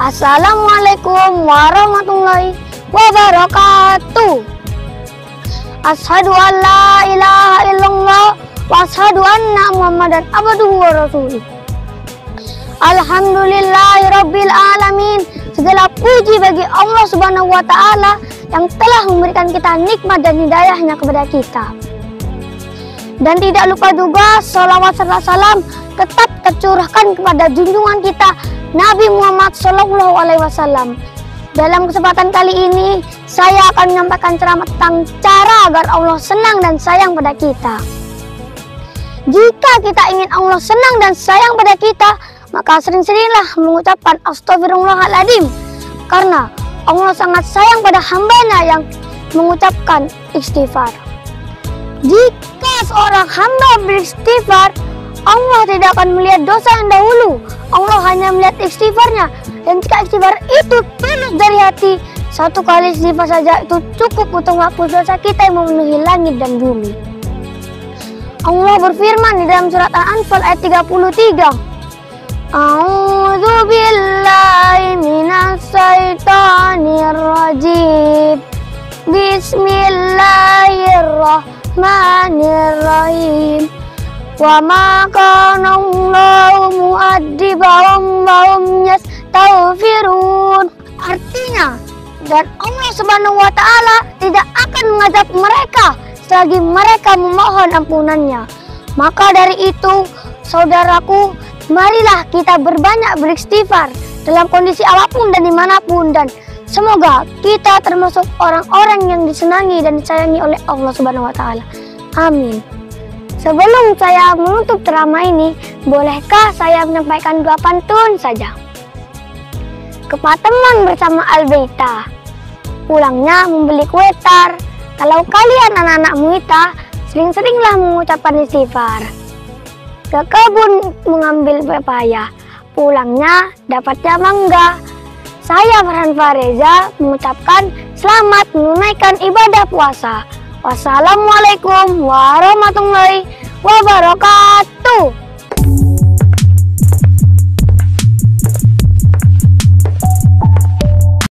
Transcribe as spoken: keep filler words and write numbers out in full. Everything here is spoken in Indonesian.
Assalamualaikum warahmatullahi wabarakatuh. Asyhadu an la ilaha illallah wa asyhadu anna Muhammadan abduhu wa rasuluh. Alhamdulillahirabbil alamin. Segala puji bagi Allah Subhanahu wa taala yang telah memberikan kita nikmat dan hidayahnya kepada kita. Dan tidak lupa juga salawat serta salam tetap tercurahkan kepada junjungan kita Nabi Muhammad shallallahu alaihi wasallam. Dalam kesempatan kali ini saya akan menyampaikan ceramah tentang cara agar Allah senang dan sayang pada kita. Jika kita ingin Allah senang dan sayang pada kita, maka sering-seringlah mengucapkan astagfirullahaladzim, karena Allah sangat sayang pada hambanya yang mengucapkan istighfar. Jika seorang hamba beristighfar, Allah tidak akan melihat dosa yang dahulu. Allah hanya melihat istighfarnya. Dan jika istighfar itu tulus dari hati, satu kali istighfar saja itu cukup untuk menghapus dosa kita yang memenuhi langit dan bumi. Allah berfirman di dalam surat Al-Anfal ayat tiga puluh tiga. A'udzu billahi minas syaitonir rajim. Bismillahirrahmanirrahim. Wa ma kana Allahu mu'adzibahum wa hum yastaghfirun. Artinya, dan Allah Subhanahu wa taala tidak akan mengazab mereka selagi mereka memohon ampunannya. Maka dari itu, saudaraku, marilah kita berbanyak beristighfar dalam kondisi apapun dan dimanapun, dan semoga kita termasuk orang-orang yang disenangi dan disayangi oleh Allah Subhanahu wa taala. Amin. Sebelum saya menutup ceramah ini, bolehkah saya menyampaikan dua pantun saja? Kepateman bersama Albeita, pulangnya membeli kue tar. Kalau kalian anak-anak muita, sering-seringlah mengucapkan istighfar. Ke kebun mengambil pepaya, pulangnya dapatnya mangga. Saya Farhan Fareza mengucapkan selamat menunaikan ibadah puasa. Wassalamualaikum warahmatullahi wabarakatuh.